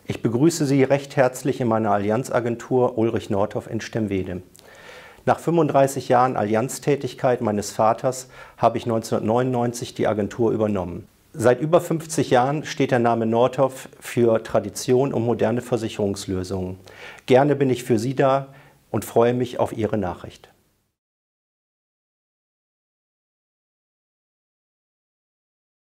Ich begrüße Sie recht herzlich in meiner Allianz-Agentur Ulrich Nordhoff in Stemwede. Nach 35 Jahren Allianz-Tätigkeit meines Vaters habe ich 1999 die Agentur übernommen. Seit über 50 Jahren steht der Name Nordhoff für Tradition und moderne Versicherungslösungen. Gerne bin ich für Sie da und freue mich auf Ihre Nachricht.